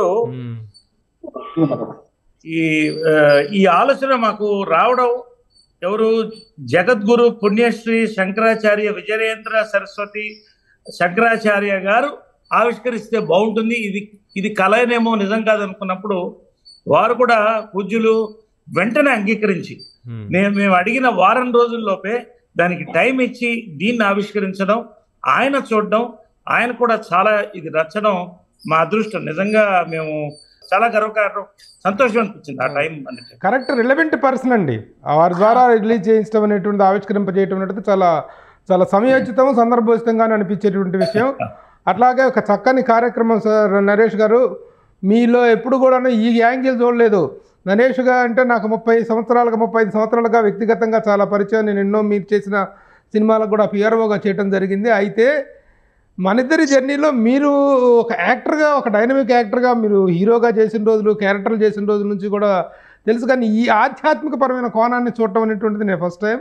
ఈ ఆలోచన మాకు రావడం ఎవరు, జగద్గురు పుణ్యశ్రీ శంకరాచార్య విజయేంద్ర సరస్వతి శంకరాచార్య గారు ఆవిష్కరిస్తే బాగుంటుంది, ఇది కళనేమో నిజం కాదనుకున్నప్పుడు వారు కూడా పూజ్యులు వెంటనే అంగీకరించి మేము అడిగిన వారం రోజుల్లోపే దానికి టైం ఇచ్చి దీన్ని ఆవిష్కరించడం, ఆయన చూడడం, ఆయన కూడా చాలా ఇది రచడం మా అదృష్టం. నిజంగా మేము చాలా గర్వకారణం, సంతోషం అనిపించింది ఆ టైం. కరెక్ట్ రిలవెంట్ పర్సన్ అండి, వారి ద్వారా రిలీజ్ చేయించడం అనేటువంటి ఆవిష్కరింపజేయటం అనేది చాలా చాలా సమయోచితం సందర్భోచితంగానే అనిపించేటువంటి విషయం. అట్లాగే ఒక చక్కని కార్యక్రమం సార్ నరేష్ గారు. మీలో ఎప్పుడు కూడా ఈ యాంగిల్ చూడలేదు. నరేష్ గారు అంటే నాకు 35 సంవత్సరాలుగా వ్యక్తిగతంగా చాలా పరిచయం. నేను ఎన్నో మీరు చేసిన సినిమాలకు కూడా పిఆర్ఓగా చేయడం జరిగింది. అయితే మనిద్దరి జర్నీలో మీరు ఒక యాక్టర్గా, ఒక డైనమిక్ యాక్టర్గా మీరు హీరోగా చేసిన రోజులు, క్యారెక్టర్లు చేసిన రోజుల నుంచి కూడా తెలుసు. కానీ ఈ ఆధ్యాత్మికపరమైన కోణాన్ని చూడటం అనేటువంటిది నేను ఫస్ట్ టైం.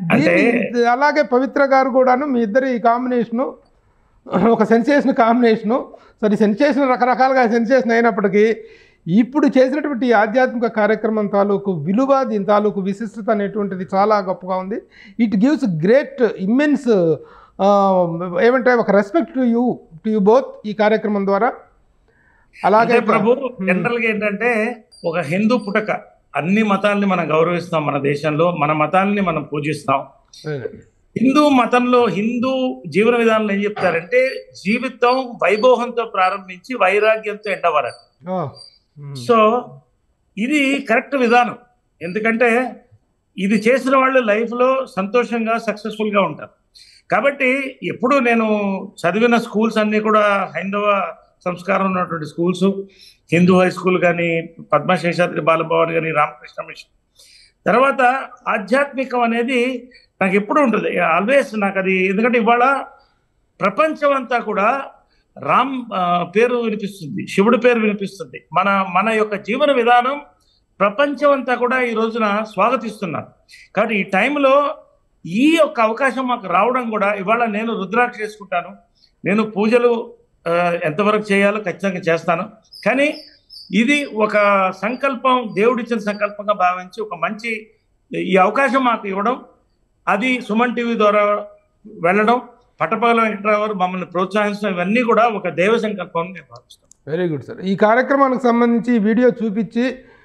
అలాగే పవిత్ర గారు కూడాను మీ ఇద్దరి కాంబినేషను ఒక సెన్సేషన్ కాంబినేషను. సరే సెన్సేషన్ రకరకాలుగా సెన్సేషన్ అయినప్పటికీ ఇప్పుడు చేసినటువంటి ఈ ఆధ్యాత్మిక కార్యక్రమం తాలూకు విలువ, దీని తాలూకు విశిష్టత అనేటువంటిది చాలా గొప్పగా ఉంది. ఇట్ గివ్స్ గ్రేట్ ఇమ్మెన్స్ ఏమంటే ఒక రెస్పెక్ట్ టు యూ బోత్ ఈ కార్యక్రమం ద్వారా. అలాగే ప్రభు జనరల్ గా ఏంటంటే ఒక హిందూ పుటక, అన్ని మతాలని మనం గౌరవిస్తాం మన దేశంలో, మన మతాలని మనం పూజిస్తాం. హిందూ మతంలో హిందూ జీవన విధానంలో ఏం చెప్తారంటే జీవితం వైభోగంతో ప్రారంభించి వైరాగ్యంతో ఎండవరాలి. సో ఇది కరెక్ట్ విధానం, ఎందుకంటే ఇది చేసిన వాళ్ళు లైఫ్ లో సంతోషంగా సక్సెస్ఫుల్ గా ఉంటారు. కాబట్టి ఎప్పుడు నేను చదివిన స్కూల్స్ అన్ని కూడా హైందవ సంస్కారం ఉన్నటువంటి స్కూల్స్, హిందూ హై స్కూల్ కానీ, పద్మశేషాద్రి బాలభవన్ కానీ, రామకృష్ణ మిషన్. తర్వాత ఆధ్యాత్మికం అనేది నాకు ఎప్పుడు ఉంటుంది ఆల్వేస్ నాకు అది. ఎందుకంటే ఇవాళ ప్రపంచం అంతా కూడా రామ్ పేరు వినిపిస్తుంది, శివుడి పేరు వినిపిస్తుంది. మన యొక్క జీవన విధానం ప్రపంచం అంతా కూడా ఈ రోజున స్వాగతిస్తున్నారు. కాబట్టి ఈ టైంలో ఈ యొక్క అవకాశం మాకు రావడం కూడా, ఇవాళ నేను రుద్రాక్ష చేసుకుంటాను, నేను పూజలు ఎంతవరకు చేయాలో ఖచ్చితంగా చేస్తాను. కానీ ఇది ఒక సంకల్పం, దేవుడిచ్చిన సంకల్పంగా భావించి ఒక మంచి ఈ అవకాశం మాకు ఇవ్వడం, అది సుమన్ టీవీ ద్వారా వెళ్ళడం, పట్టపగల వెంకటరావు మమ్మల్ని ప్రోత్సహించడం, ఇవన్నీ కూడా ఒక దైవ సంకల్పం నేను భావిస్తాను. Very good sir. ఈ కార్యక్రమానికి సంబంధించి వీడియో చూపించి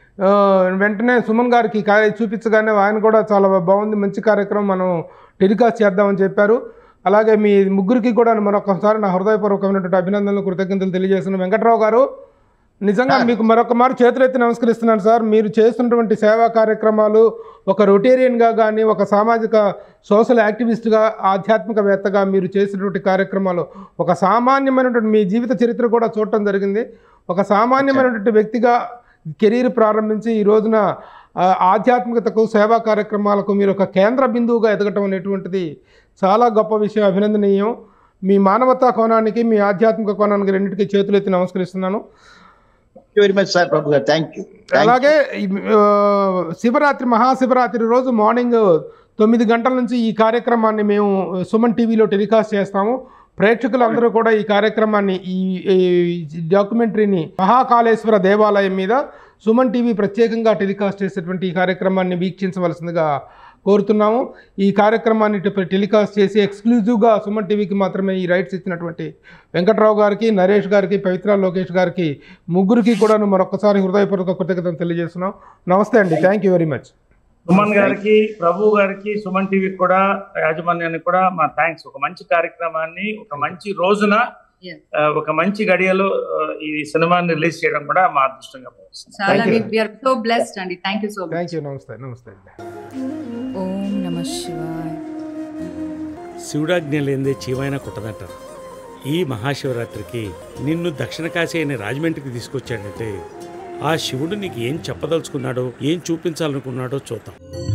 వెంటనే సుమన్ గారికి చూపించగానే ఆయన కూడా చాలా బాగుంది, మంచి కార్యక్రమం, మనం టెలికాస్ట్ చేద్దామని చెప్పారు. అలాగే మీ ముగ్గురికి కూడా మరొకసారి నా హృదయపూర్వకమైనటువంటి అభినందనలు, కృతజ్ఞతలు తెలియజేస్తున్నాను. వెంకటరావు గారు, నిజంగా మీకు మరొక మారు చేతులెత్తి నమస్కరిస్తున్నాను సార్. మీరు చేస్తున్నటువంటి సేవా కార్యక్రమాలు ఒక రొటేరియన్గా కానీ, ఒక సామాజిక సోషల్ యాక్టివిస్ట్గా, ఆధ్యాత్మికవేత్తగా మీరు చేసినటువంటి కార్యక్రమాలు, ఒక సామాన్యమైనటువంటి మీ జీవిత చరిత్ర కూడా చూడటం జరిగింది. ఒక సామాన్యమైనటువంటి వ్యక్తిగా కెరీర్ ప్రారంభించి ఈ రోజున ఆధ్యాత్మికతకు, సేవా కార్యక్రమాలకు మీరు ఒక కేంద్ర బిందువుగా ఎదగటం అనేటువంటిది చాలా గొప్ప విషయం, అభినందనీయం. మీ మానవతా కోణానికి, మీ ఆధ్యాత్మిక కోణానికి రెండింటికి చేతులెత్తి నమస్కరిస్తున్నాను. వెరీ మచ్ సార్ ప్రభు గారు, థ్యాంక్ యూ. అలాగే శివరాత్రి, మహాశివరాత్రి రోజు మార్నింగ్ 9 గంటల నుంచి ఈ కార్యక్రమాన్ని మేము సుమన్ టీవీలో టెలికాస్ట్ చేస్తాము. ప్రేక్షకులందరూ కూడా ఈ కార్యక్రమాన్ని, ఈ డాక్యుమెంటరీని మహాకాళేశ్వర దేవాలయం మీద సుమన్ టీవీ ప్రత్యేకంగా టెలికాస్ట్ చేసేటువంటి ఈ కార్యక్రమాన్ని వీక్షించవలసిందిగా కోరుతున్నాము. ఈ కార్యక్రమాన్ని టెలికాస్ట్ చేసి ఎక్స్క్లూజివ్గా సుమన్ టీవీకి మాత్రమే ఈ రైట్స్ ఇచ్చినటువంటి వెంకట్రావు గారికి, నరేష్ గారికి, పవిత్ర లోకేష్ గారికి, ముగ్గురికి కూడా మరొకసారి హృదయపూర్వక కృతజ్ఞతలు తెలియజేస్తున్నాం. నమస్తే అండి. Thank you very much. Suman గారికి, ప్రభు గారికి, సుమన్ టీవీకి కూడా, యాజమాన్యానికి కూడా మా థ్యాంక్స్. ఒక మంచి కార్యక్రమాన్ని ఒక మంచి రోజున ఒక మంచి గడియలో ఈ సినిమాని రిలీజ్ చేయడం కూడా మా అదృష్టంగా భావిస్తున్నాం. నమస్తే. ఓం నమః శివాయ. శివుడాజ్ఞ లేదే చీవైనా కుట్టదంటారు. ఈ మహాశివరాత్రికి నిన్ను దక్షిణ కాశీ అయిన రాజమండ్రికి తీసుకొచ్చాడంటే ఆ శివుడు నీకు ఏం చెప్పదలుచుకున్నాడో, ఏం చూపించాలనుకున్నాడో చూద్దాం.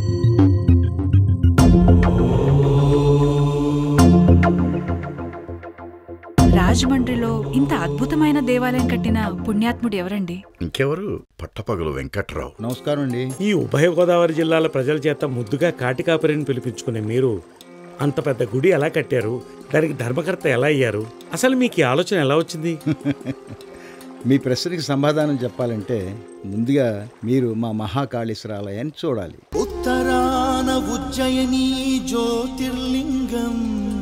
రాజమండ్రిలో ఇంత అద్భుతమైన దేవాలయం కట్టిన పుణ్యాత్ముడు ఎవరండి? ఇంకెవరు? పట్టపగలు వెంకట్రావు. నమస్కారం అండి. ఈ ఉభయ గోదావరి జిల్లాల ప్రజల చేత ముద్దుగా కాటికాపురిని పిలిపించుకునే మీరు అంత పెద్ద గుడి ఎలా కట్టారు? దానికి ధర్మకర్త ఎలా అయ్యారు? అసలు మీకు ఈ ఆలోచన ఎలా వచ్చింది? మీ ప్రశ్నకి సమాధానం చెప్పాలంటే ముందుగా మీరు మా మహాకాళేశ్వర ఆలయాన్ని చూడాలి. ఉత్తరాన ఉజ్జయిని జ్యోతిర్లింగం,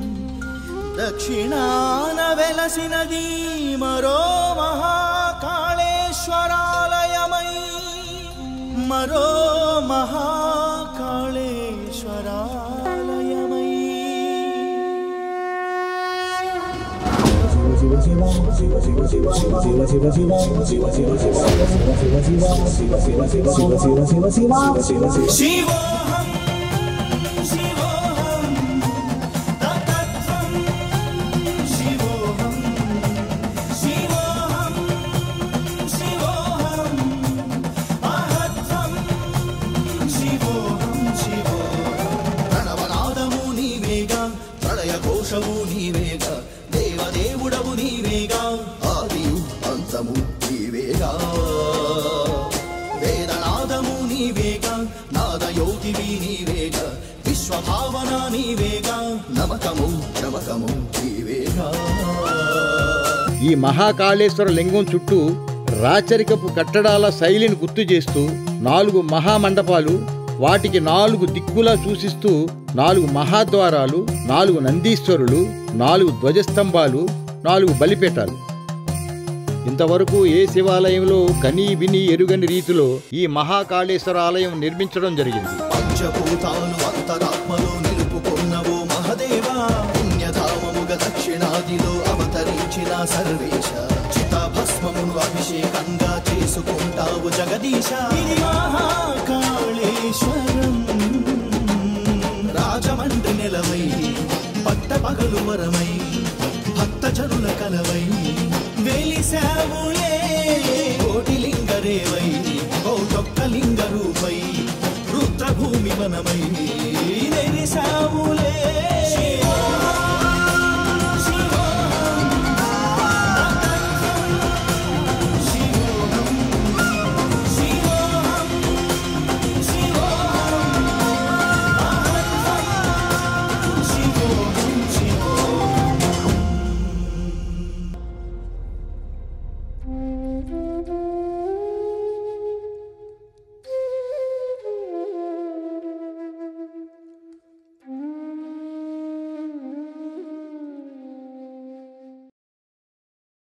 దక్షిణాన వెలసినది మరో మహాకాళేశ్వరాలయమై, మరో మహాకాళేశ్వరాలయమై. శివోహం శివోహం తత్వం శివోహం శివోహం శివోహం మహత్వం శివోహం శివోహం. ప్రణవనాదము నీవేగా, ప్రళయ ఘోషము నీవేగా, దేవదేవుడవు నీవేగా, ఆదియు అంతము నీవేగా. వేదనాదము నీవేగా, నాదయోగివి నీవేగా, విశ్వభావన నీవేగా, నమకము నమకము నీవేగా. ఈ మహాకాళేశ్వర లింగం చుట్టూ రాచరికపు కట్టడాల శైలిని గుర్తు చేస్తూ 4 మహామండపాలు, వాటికి 4 దిక్కులా సూచిస్తూ 4 మహాద్వారాలు, 4 నందీశ్వరులు, 4 ధ్వజస్తంభాలు, 4 బలిపీఠాలు. ఇంతవరకు ఏ శివాలయంలో కనీ విని ఎరుగని రీతిలో ఈ మహాకాళేశ్వర ఆలయం నిర్మించడం జరిగింది. పంచభూతాలు అంతరాత్మలో నిలుపుకున్నవో మహదేవా, పుణ్యధామముగ దక్షిణాదిలో అవతరించిన సర్వేశ, చితాభస్మమును అభిషేకంగా చేసుకుంటావు జగదీశ. ఇది మహాకాళేశ్వరం రాజమండ్రి నెలవై, పట్టపగలు వరమై, భక్త జనుల కలవై వెలిసావులే. కోటిలింగరేవై, కోటొక్క లింగ రూపై, రుద్రభూమి వనమై వెలిసావులే.